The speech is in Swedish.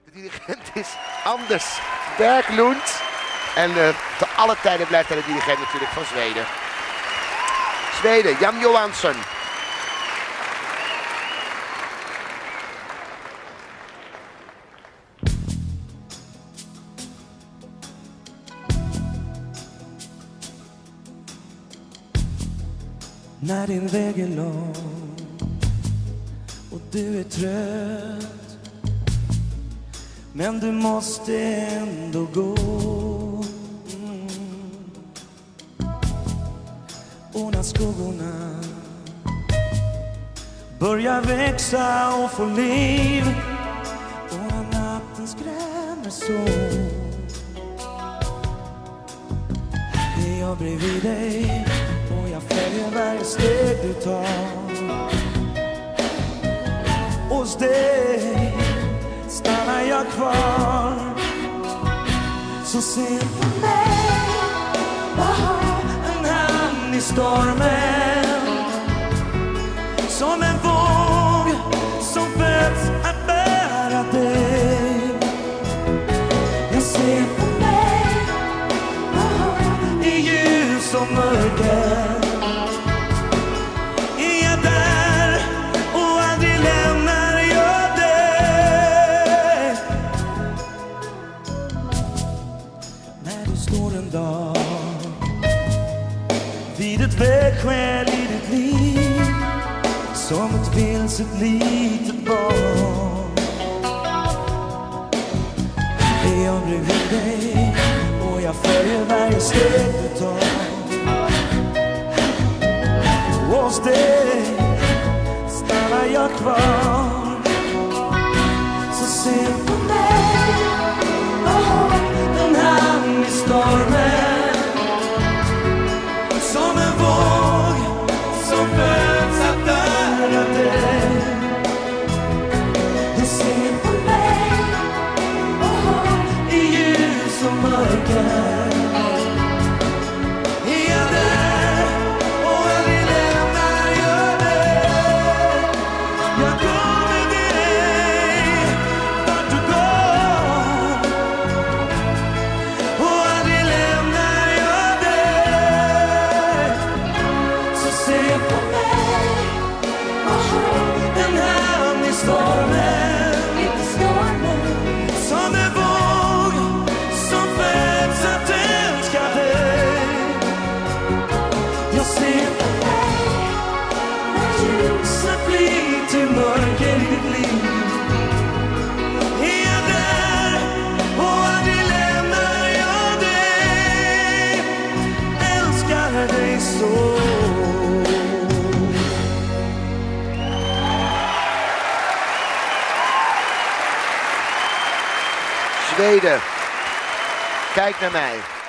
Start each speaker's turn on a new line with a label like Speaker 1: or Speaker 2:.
Speaker 1: De dirigent is Anders Berglund. En te alle tijden blijft hij de dirigent natuurlijk van Zweden. Zweden, Jan Johansson.
Speaker 2: När din väg är lång och du är trött, men du måste ändå gå. Och när skuggorna börjar växa och få liv, och när natten skrämmer så, är jag bredvid dig och jag följer varje steg du tar. Hos dig stannar jag kvar. Så se på mig och ha en hand i stormen, som en våg som föds att bära dig. Jag ser på mig och ha i ljus och mörker. Står en dag vid ett vägskäl i ditt liv, som ett vilset litet barn, är jag bredvid dig och jag följer varje steg du tar. Och hos dig stannar jag kvar. Så se på mig och den hand i stormen, som en våg som föds att bära dig. Du ser på mig och i ljus och mörker. Är jag där och aldrig lämnar jag dig. Jag kommer till dig vart du går, och aldrig lämnar jag dig. Så se på mig och en hand i stormen, som en våg som föds att älska dig. Jag ser på dig när ljuset blir till mörker i ditt liv. Är jag där och aldrig lämnar jag dig. Älskar dig så.
Speaker 1: Zweden, kijk naar mij.